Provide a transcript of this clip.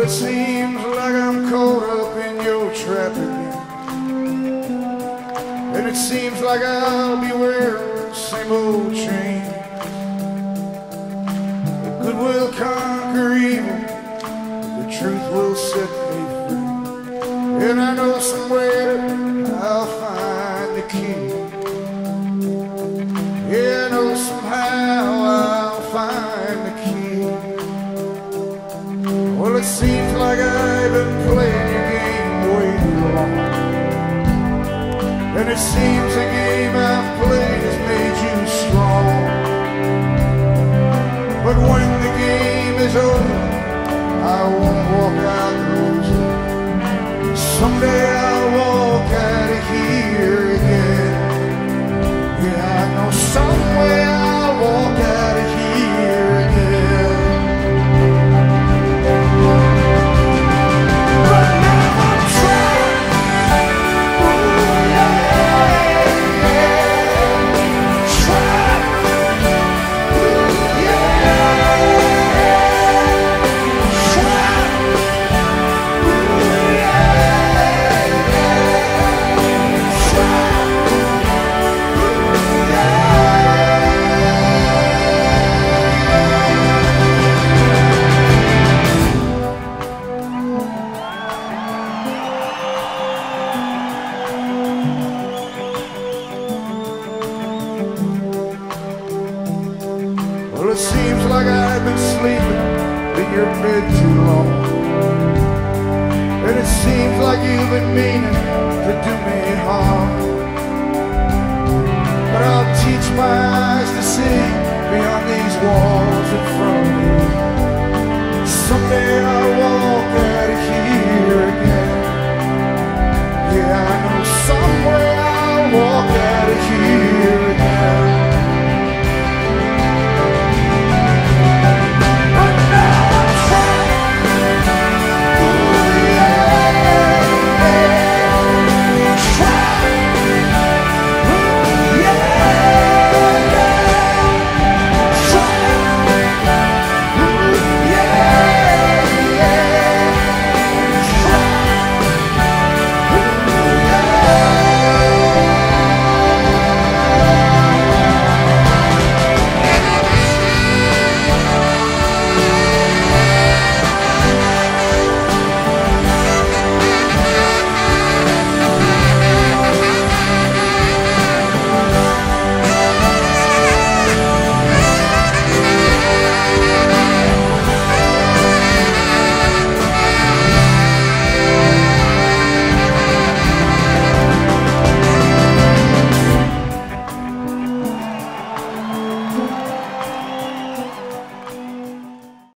seems like I'm caught up in your trap again, and it seems like I'll be wearing the same old chain. Good will conquer evil, the truth will set me free, and I know somewhere I'll find the key. Yeah, I know somehow I'll find the key. Well, it seems like I've been playing your game way too long, and it seems the game I've played has made you strong. But when the game is over, I won't walk out those doors. Someday I'll walk out of here again. Yeah, I know somewhere I'll walk out of here again. But now I'm trying. Ooh, yeah, yeah. Trying. Ooh, yeah. Well, it seems like I've been sleeping in your bed too long, and it seems like you've been meaning to do me harm.